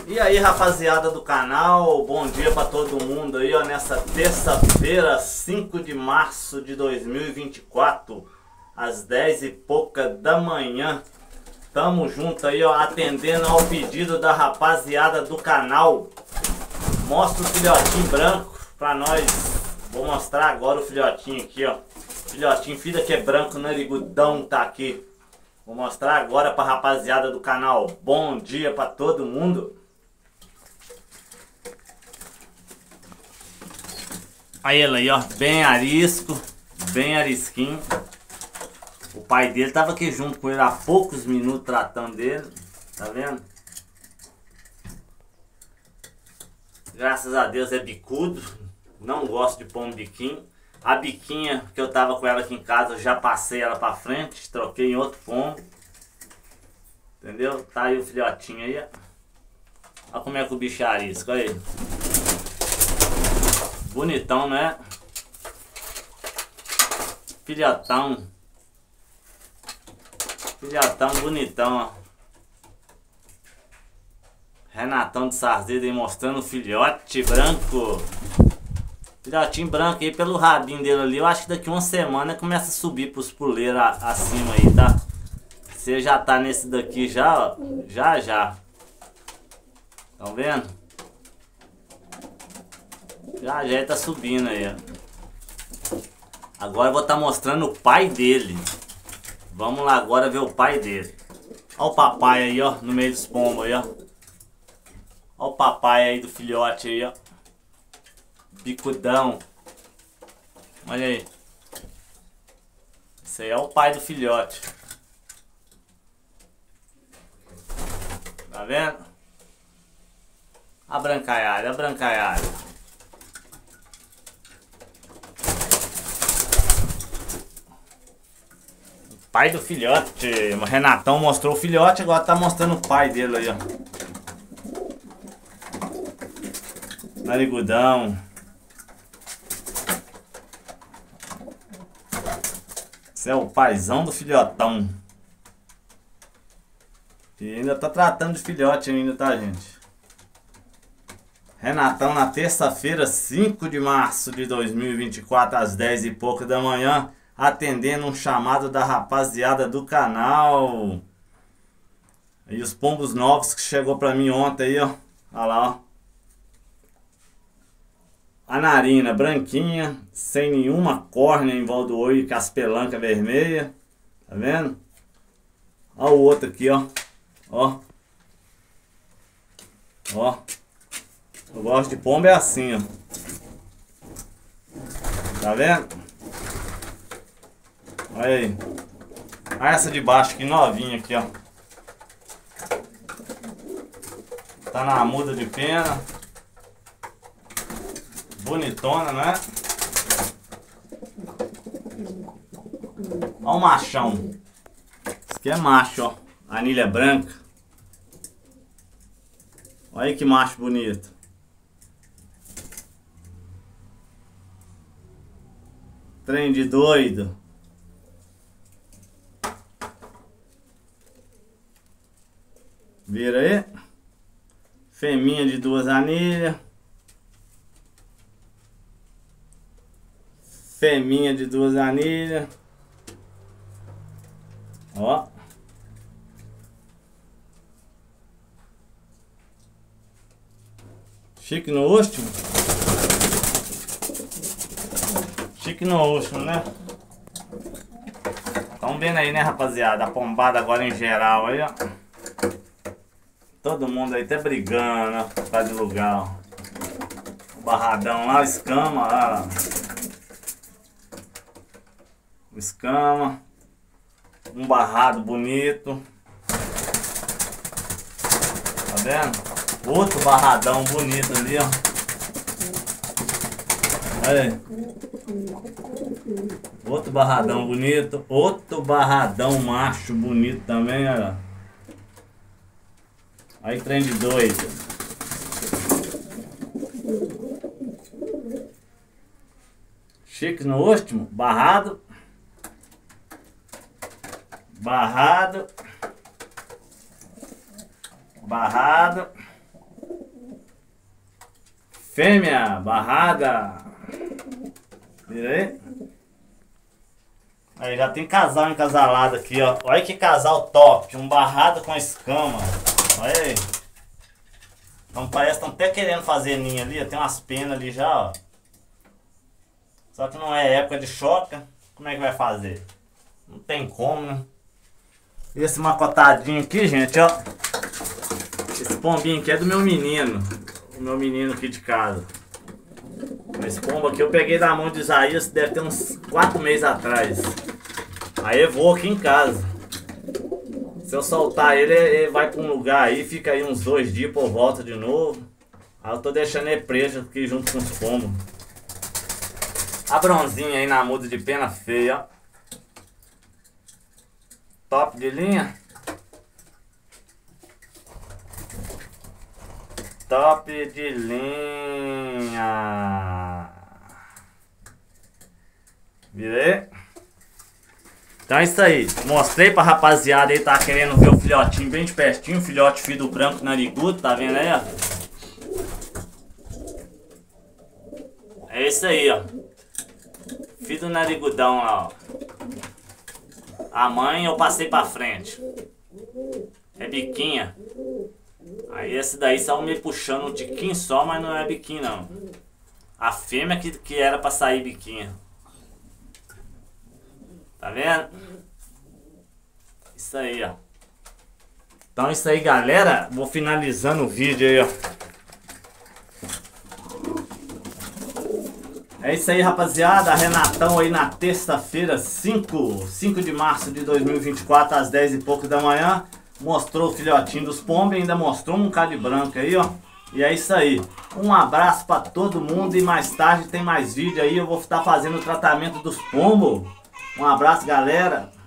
E aí, rapaziada do canal, bom dia pra todo mundo aí, ó, nessa terça-feira, 5 de março de 2024, às 10 e pouca da manhã. Tamo junto aí, ó, atendendo ao pedido da rapaziada do canal. Mostra o filhotinho branco pra nós. Vou mostrar agora o filhotinho aqui, ó. Filhotinho, filho que é branco, narigudão, tá aqui. Vou mostrar agora pra rapaziada do canal. Bom dia pra todo mundo. Aí ele aí, ó, bem arisco, bem arisquinho. O pai dele tava aqui junto com ele há poucos minutos tratando dele, tá vendo? Graças a Deus é bicudo, não gosto de pôr um biquinho. A biquinha que eu tava com ela aqui em casa, eu já passei ela pra frente, troquei em outro pombo. Entendeu? Tá aí o filhotinho aí, ó. Olha como é que o bicho é arisco, olha aí. Bonitão, né? Filhotão. Filhotão bonitão, ó. Renatão de Sarzedo aí mostrando o filhote branco. Filhotinho branco aí pelo rabinho dele ali. Eu acho que daqui uma semana começa a subir pros puleiros acima aí, tá? Você já tá nesse daqui já, ó. Já. Tão vendo? Já ele tá subindo aí, ó. Agora eu vou estar mostrando o pai dele. Vamos lá agora ver o pai dele. Olha o papai aí, ó, no meio dos pombos aí, ó. Olha o papai aí do filhote aí, ó. Bicudão. Olha aí. Esse aí é o pai do filhote. Tá vendo? A brancaiada, a brancaiada. Pai do filhote. O Renatão mostrou o filhote, agora tá mostrando o pai dele aí, ó. Narigudão. Esse é o paizão do filhotão. E ainda tá tratando de filhote ainda, tá, gente? Renatão na terça-feira, 5 de março de 2024, às 10 e pouco da manhã, atendendo um chamado da rapaziada do canal. E os pombos novos que chegou pra mim ontem aí, ó. Olha lá, ó. A narina branquinha, sem nenhuma córnea em volta do olho, com as pelancas vermelhas. Tá vendo? Olha o outro aqui, ó. Ó. Ó. Eu gosto de pombo é assim, ó. Tá vendo? Olha aí. Olha essa de baixo aqui, novinha aqui, ó. Tá na muda de pena. Bonitona, né? Olha o machão. Esse aqui é macho, ó. Anilha branca. Olha aí que macho bonito. Trem de doido. Vira aí. Fêminha de 2 anilhas. Fêminha de 2 anilhas. Ó. Chique no último. Chique no último, né? Tão vendo aí, né, rapaziada? A pombada agora em geral aí, ó. Todo mundo aí até brigando, ó, por causa de lugar, ó. O barradão lá, escama lá. O escama. Um barrado bonito. Tá vendo? Outro barradão bonito ali, ó. Olha aí. Outro barradão bonito. Outro barradão macho bonito também, olha. Aí trem de doido. Chique no último. Barrado. Barrado. Barrado. Fêmea, barrada. Vira aí. Aí já tem casal encasalado aqui, ó. Olha que casal top. Um barrado com escama. Olha aí. Então parece que estão até querendo fazer ninho ali. Ó. Tem umas penas ali já, ó. Só que não é época de choca. Como é que vai fazer? Não tem como, né? Esse macotadinho aqui, gente, ó. Esse pombinho aqui é do meu menino. O meu menino aqui de casa. Esse pombo aqui eu peguei da mão de Isaías, deve ter uns 4 meses atrás. Aí eu vou aqui em casa. Se eu soltar ele, ele vai pra um lugar aí, fica aí uns 2 dias por volta de novo. Aí eu tô deixando ele preso aqui junto com os pombos. A bronzinha aí na muda de pena feia, ó. Top de linha. Top de linha. Virei. Então é isso aí. Mostrei pra rapaziada aí, tá querendo ver o filhotinho bem de pertinho. Filhote filho do branco narigudo, tá vendo aí, ó? É isso aí, ó. Filho do narigudão lá, ó. A mãe eu passei pra frente. É biquinha. Aí esse daí saiu me puxando um tiquinho só, mas não é biquinho não. A fêmea que era pra sair biquinha. Tá vendo? Isso aí, ó. Então é isso aí, galera. Vou finalizando o vídeo aí, ó. É isso aí, rapaziada. Renatão aí na terça-feira, 5 de março de 2024, às 10 e pouco da manhã. Mostrou o filhotinho dos pombos, ainda mostrou um bocado de branco aí, ó. E é isso aí. Um abraço pra todo mundo e mais tarde tem mais vídeo aí. Eu vou estar fazendo o tratamento dos pombos. Um abraço, galera.